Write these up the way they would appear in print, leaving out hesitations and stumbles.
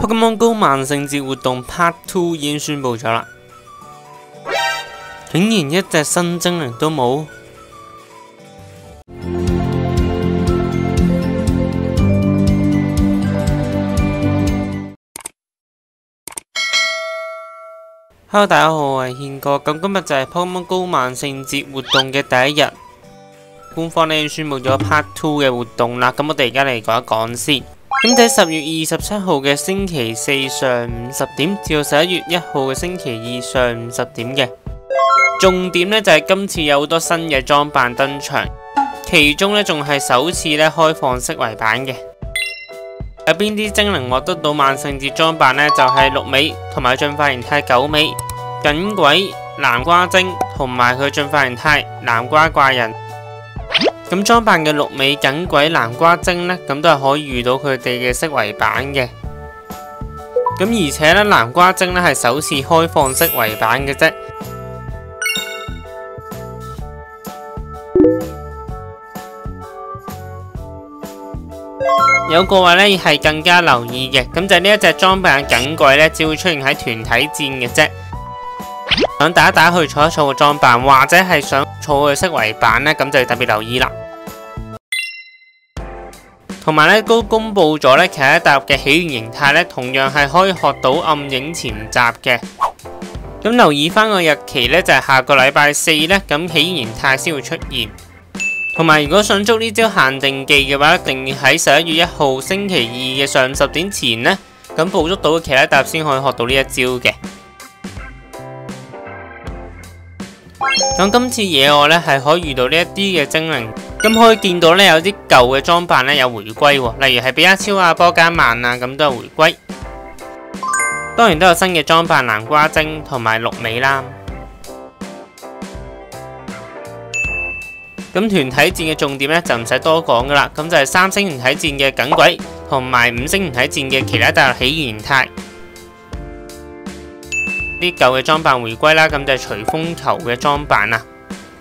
Pokemon Go 萬聖節活動 Part 2已經宣布咗啦，竟然一隻新精靈都冇。Hello， 大家好，我係憲哥。咁今日就係 Pokemon Go 萬聖節活動嘅第一日，官方呢已經宣布咗 Part 2嘅活動啦。咁我哋而家嚟講一講先。咁喺10月27號嘅星期四上午10點至到11月1號嘅星期2上午10點嘅。重點呢就係今次有好多新嘅裝扮登場，其中呢仲係首次呢開放式圍版嘅。有邊啲精靈獲得到萬聖節裝扮呢？就係綠尾同埋進化形態九尾、耿鬼、南瓜精同埋佢進化形態南瓜怪人。咁裝扮嘅綠尾、耿鬼、南瓜精呢，咁都係可以遇到佢哋嘅式圍版嘅。咁而且呢，南瓜精呢係首次開放式圍版嘅啫。有個位呢係更加留意嘅，咁就係呢一隻裝扮嘅耿鬼呢，只會出現喺團體戰嘅啫。想大家去儲一儲個裝扮，或者係想儲佢式圍版呢，咁就要特別留意啦。同埋呢，都公布咗呢，其他大陸嘅起源形態呢，同樣係可以學到暗影潛襲嘅。咁留意翻個日期呢，就係下個禮拜4呢，咁起源形態先會出現。同埋，如果想捉呢招限定技嘅話，一定要喺11月1號星期2嘅上午10點前呢，咁捕捉到其他搭先可以學到呢一招嘅。咁今次野外呢，係可以遇到呢一啲嘅精靈，咁可以見到呢，有啲舊嘅裝扮呢有回歸喎，例如係比亞超啊、波加曼啊，咁都有回歸。當然都有新嘅裝扮南瓜精同埋綠尾啦。咁團體戰嘅重點呢，就唔使多講噶啦，咁就係3星團體戰嘅耿鬼同埋5星團體戰嘅其他大陸起源形態。啲舊嘅裝扮回歸啦，咁就係隨風球嘅裝扮啊。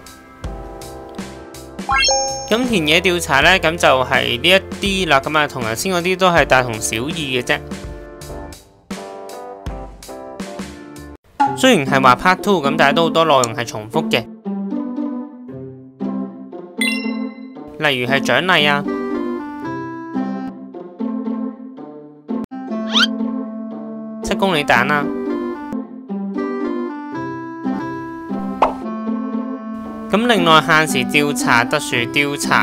咁田野調查呢，咁就係呢一啲啦，咁啊同頭先嗰啲都係大同小異嘅啫。雖然係話 Part 2，咁但係都好多內容係重複嘅。例如係獎勵啊，7公里蛋啊，咁另外限時調查、特殊調查，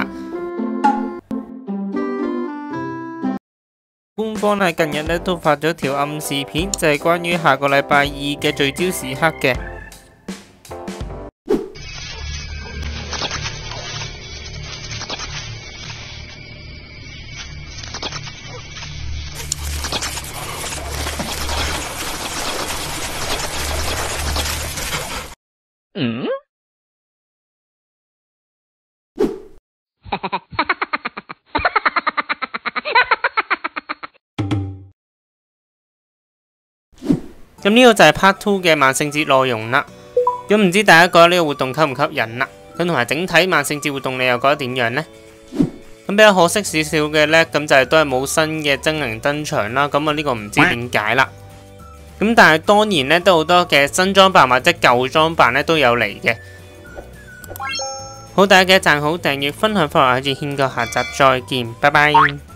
官方喺近日呢都發咗條暗示片，就係關於下個禮拜2嘅聚焦時刻嘅。咁呢個就係 Part 2嘅萬聖節內容啦。咁唔知大家覺得呢個活動吸唔吸引啦？咁同埋整體萬聖節活動你又覺得點樣呢？咁比較可惜少少嘅呢，咁就係都係冇新嘅精靈登場啦。咁啊呢個唔知點解啦。咁但係當然呢，都好多嘅新裝扮或者舊裝扮呢都有嚟嘅。好，大家記得讚好、訂閱、分享、分享，好似軒哥，下集再見，拜拜。